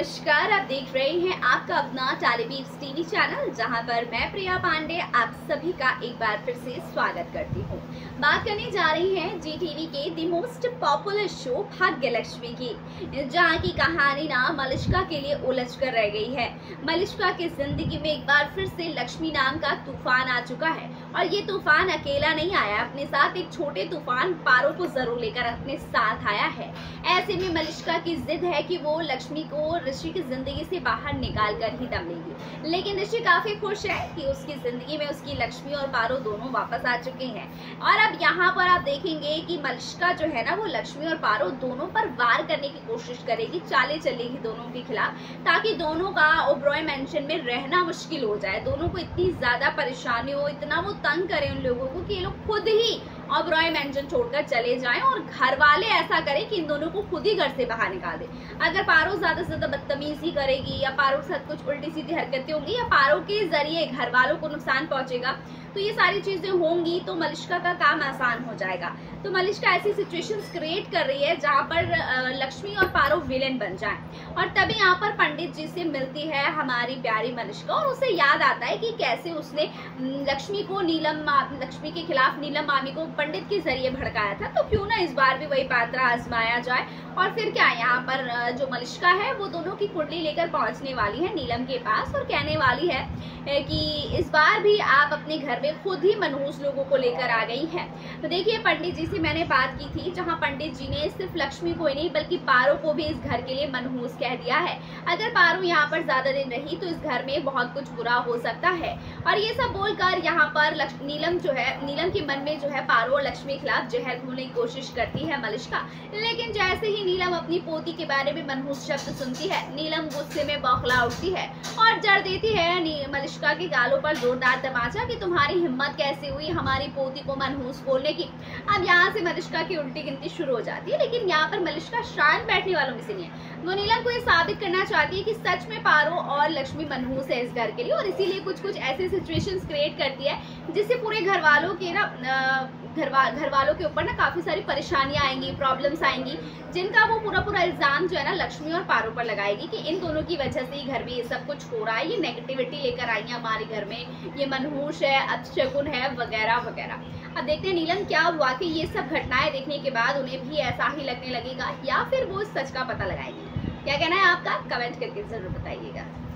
नमस्कार, आप देख रहे हैं आपका अपना टेलीवीज टीवी चैनल, जहां पर मैं प्रिया पांडे आप सभी का एक बार फिर से स्वागत करती हूं। बात करने जा रही हैं जी टीवी के the most popular show Bhagya Lakshmi की, जहां की कहानी ना मलिष्का के लिए उलझ कर रह गई है। मलिष्का की जिंदगी में एक बार फिर से लक्ष्मी नाम का तूफान आ चुका है और ये तूफान अकेला नहीं आया, अपने साथ एक छोटे तूफान पारो को जरूर लेकर अपने साथ आया है। ऐसे में मलिष्का की जिद है कि वो लक्ष्मी को ऋषि की जिंदगी से बाहर निकाल कर ही दम लेगी, लेकिन ऋषि काफी खुश है कि उसकी जिंदगी में उसकी लक्ष्मी और पारो दोनों वापस आ चुके हैं। और अब यहाँ पर आप देखेंगे कि मलिष्का जो है ना, वो लक्ष्मी और पारो दोनों पर वार करने की कोशिश करेगी, चालें चलेगी दोनों के खिलाफ, ताकि दोनों का ओबरॉय मेंशन में रहना मुश्किल हो जाए। दोनों को इतनी ज्यादा परेशानी हो, इतना वो तंग करे उन लोगों को कि ये लोग खुद ही ओबरॉय मेंशन छोड़कर चले जाएं और घर वाले ऐसा करें कि इन दोनों को खुद ही घर से बाहर निकाल दे। अगर पारो ज्यादा से ज्यादा बदतमीजी करेगी या पारो के साथ कुछ उल्टी सीधी हरकतें होंगी या पारो के जरिए घर वालों को नुकसान पहुंचेगा, तो ये सारी चीजें होंगी तो मलिष्का का काम आसान हो जाएगा। तो मलिष्का ऐसी सिचुएशंस क्रिएट कर रही है जहां पर लक्ष्मी और पारो विलेन बन जाएं। और तभी यहाँ पर पंडित जी से मिलती है हमारी प्यारी मलिष्का और उसे याद आता है कि कैसे उसने लक्ष्मी के खिलाफ नीलम मामी को पंडित के जरिए भड़काया था, तो क्यों ना इस बार भी वही पात्रा आजमाया जाए। और फिर क्या, यहाँ पर जो मलिष्का है वो दोनों की कुंडली लेकर पहुंचने वाली है नीलम के पास और कहने वाली है कि इस बार भी आप अपने घर में खुद ही मनहूस लोगों को लेकर आ गई हैं। तो देखिए, पंडित जी से मैंने बात की थी, जहां पंडित जी ने सिर्फ लक्ष्मी को ही नहीं बल्कि पारो को भी इस घर के लिए मनहूस कह दिया है। अगर पारो यहाँ पर ज्यादा दिन रही तो इस घर में बहुत कुछ बुरा हो सकता है। और ये सब बोलकर यहाँ पर नीलम के मन में जो है पारो और लक्ष्मी के खिलाफ जहर घोलने की कोशिश करती है मलिष्का। लेकिन जैसे ही नीलम अपनी पोती के बारे में मनहूस शब्द सुनती है, नीलम गुस्से में बौखला उठती है और जड़ देती है मलिष्का के गालों पर जोरदार तमाचा कि तुम्हारी हिम्मत कैसे हुई हमारी पोती को मनहूस बोलने की। अब यहाँ से मलिष्का की उल्टी गिनती शुरू हो जाती है, लेकिन यहाँ पर मलिष्का शांत बैठने वालों में से नहीं है। वो नीलम को ये साबित करना चाहती है कि सच में पारो और लक्ष्मी मनहूस है इस घर के लिए, और इसीलिए कुछ कुछ ऐसे सिचुएशंस क्रिएट करती है जिससे पूरे घर वालों के ऊपर ना काफी सारी परेशानियां आएंगी, प्रॉब्लम्स आएंगी, जिनका वो पूरा इल्जाम जो है ना लक्ष्मी और पारो पर लगाएगी कि इन दोनों की वजह से ही घर में ये सब कुछ हो रहा है, ये नेगेटिविटी लेकर आई है हमारे घर में, ये मनहूस है, अपशगुन है, वगैरह वगैरह। अब देखते हैं नीलम क्या हुआ कि ये सब घटनाएं देखने के बाद उन्हें भी ऐसा ही लगने लगेगा या फिर वो सच का पता लगाएगी। क्या कहना है आपका, कमेंट करके जरूर बताइएगा।